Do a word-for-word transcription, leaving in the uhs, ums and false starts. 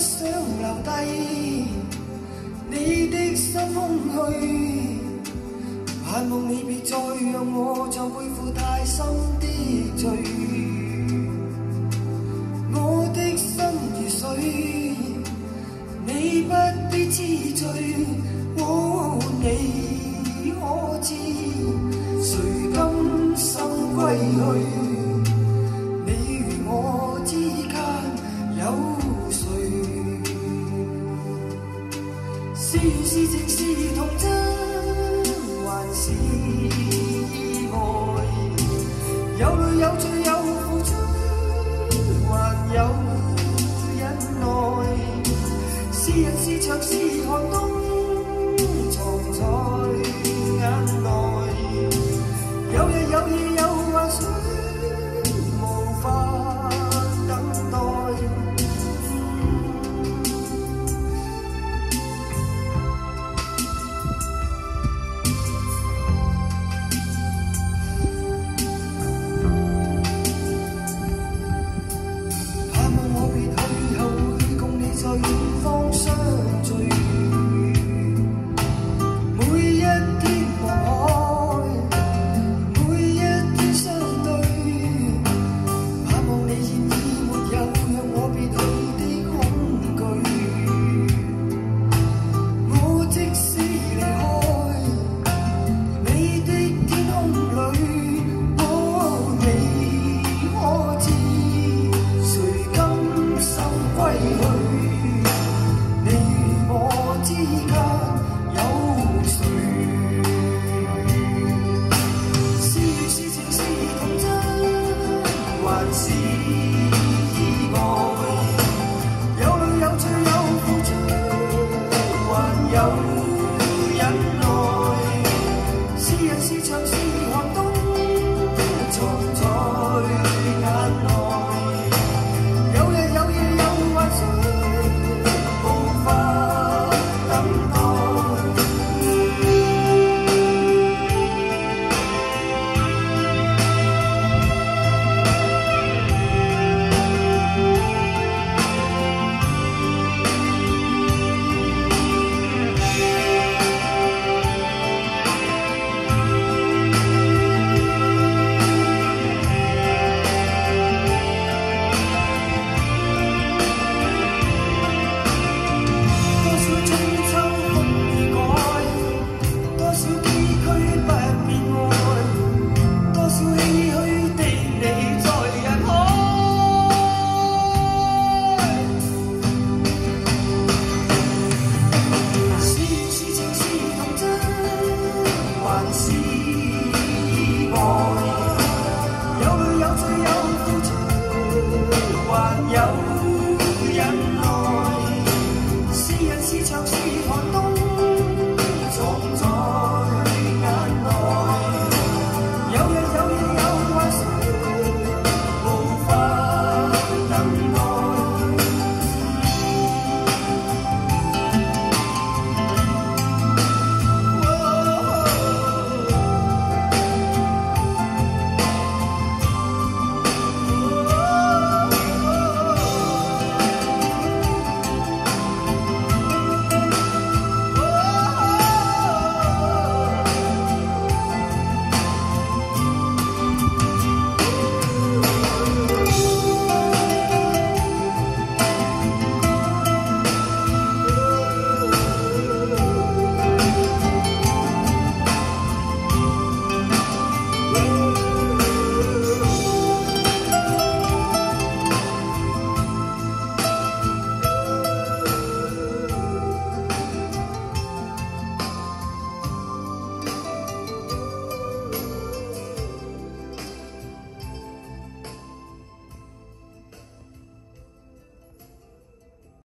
想留低你的心空虚，盼望你别再让我再背负太深的罪。我的心如水，你不必知罪。哦，你可知谁甘心归去？你与我之间有谁？是缘是情是童真，还是意外？有泪有罪有付出，还有忍耐。是人是牆是寒冬，藏在眼內。有日有夜有幻想，無法等待。盼望我別去後會共你在遠方相。